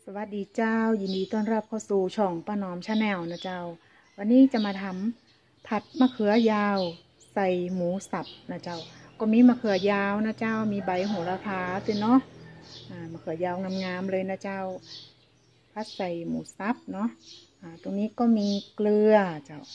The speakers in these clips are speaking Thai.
สวัสดีเจ้ายินดีต้อนรับเข้าสู่ช่องป้าหนอมชาแนลนะเจ้าวันนี้จะมาทำผัดมะเขือยาวใส่หมูสับนะเจ้าก็มีมะเขือยาวนะเจ้ามีใบโหระพาด้วยเนาะมะเขือยาวงามๆเลยนะเจ้าผัดใส่หมูสับเนาะตรงนี้ก็มีเกลือเจ้า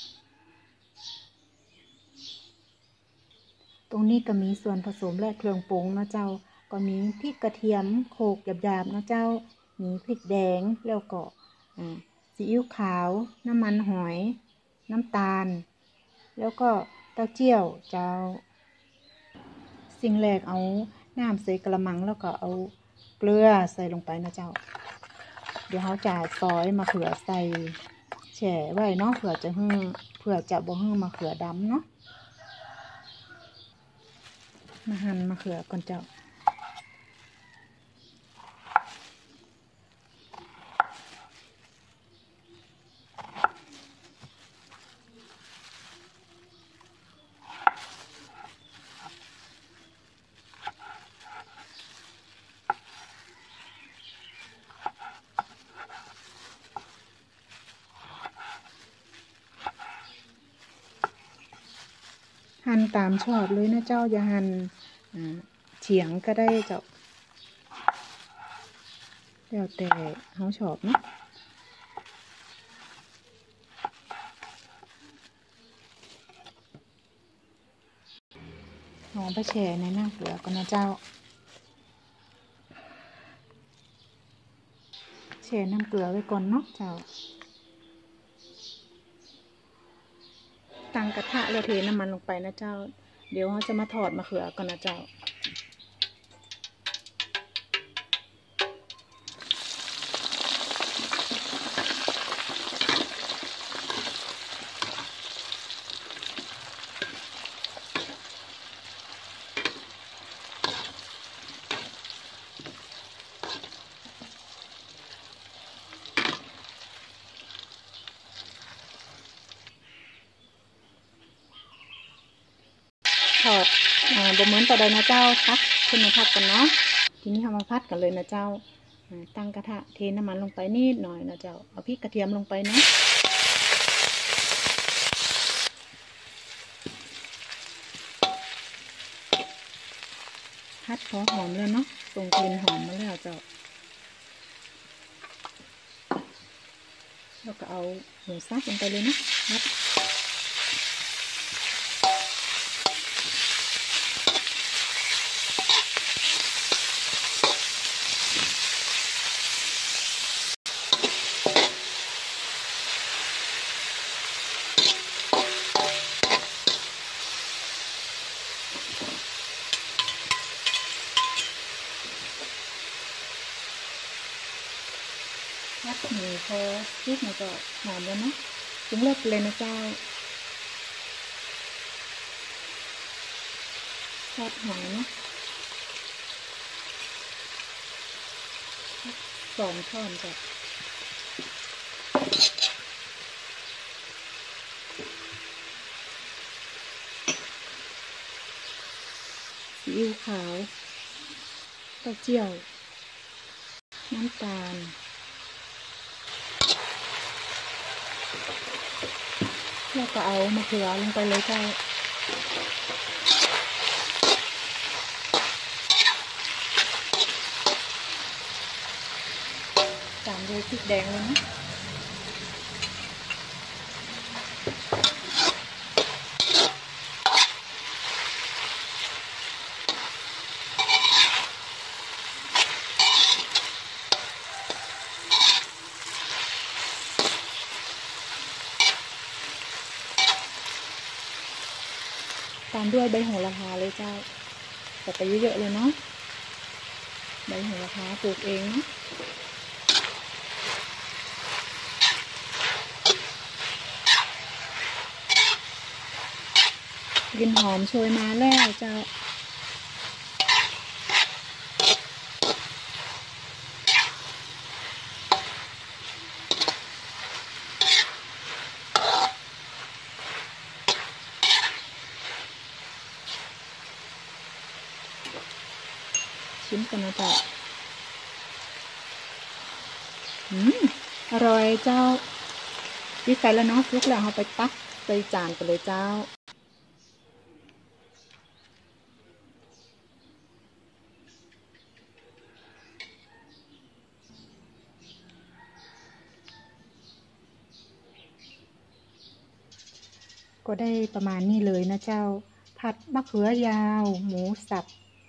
ตรงนี้ก็มีส่วนผสมและเครื่องปรุงนะเจ้าก็มีพริกกระเทียมโขลกหยาบๆนะเจ้ามีพริกแดงแล้วก็ซีอิ๊วขาวน้ำมันหอยน้ำตาลแล้วก็เต้าเจี้ยวเจ้าสิ่งแรกเอาน้ำใส่กระมังแล้วก็เอาเกลือใส่ลงไปนะเจ้าเดี๋ยวเขาจะซอยมะเขือใส่แช่ไว้เนาะเผื่อจะบ่ให้มะเขือดำเนาะมาหั่นมะเขือก่อนเจ้าหั่นตามชอบเลยนะเจ้าอย่าหั่นเฉียงก็ได้เจ้าแล้วแต่เขาชอบเนาะหอมไปแช่ในน้ำเกลือก่อนนะเจ้าแช่น้ำเกลือไว้ก่อนเนาะเจ้าตั้งกระทะแล้วเทน้ำมันลงไปนะเจ้าเดี๋ยวเขาจะมาทอดมะเขือก่อนนะเจ้าทอดบ่เหมือนต่อใดนะเจ้าตักขึ้นมาพัดกันเนาะทีนี้เรามาพัดกันเลยนะเจ้าตั้งกระทะเทน้ำมันลงไปนิดหน่อยนะเจ้าเอาพริกกระเทียมลงไปเนาะพัดพอหอมแล้วเนาะส่งกลิ่นหอมมาแล้วเจ้าแล้วก็เอาหมูสับลงไปเลยนะพัดพัดหมูพอพริกมันก็หอมแล้วเนาะปรุงรสเลยนะเจ้าทอดหอยเนาะ2 ช้อนจ้ะซีอิ๊วขาวเต้าเจี้ยวน้ำตาลแล้วก็เอามะเขือลงไปเลยเจ้าตามด้วยพริกแดงเลยนะตามด้วยใบโหระพาเลยเจ้าใส่ไปเยอะๆเลยเนาะใบโหระพาปลูกเองเนาะกลิ่นหอมโชยมาแล้วเจ้าชิมกันนะเจ้าอร่อยเจ้าวิไฟแล้วเนาะลุกแล้วเอาไปตักใส่จานกันเลยเจ้าก็ได้ประมาณนี้เลยนะเจ้าผัดมะเขือยาวหมูสับ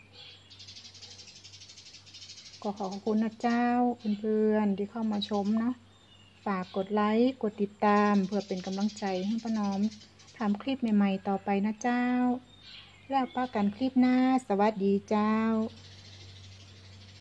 ก็ขอบคุณนะเจ้าเพื่อนๆที่เข้ามาชมเนาะฝากกดไลค์กดติดตามเพื่อเป็นกำลังใจให้ป้าน้อมทำคลิปใหม่ๆต่อไปนะเจ้าแล้วป้ากันคลิปหน้าสวัสดีเจ้า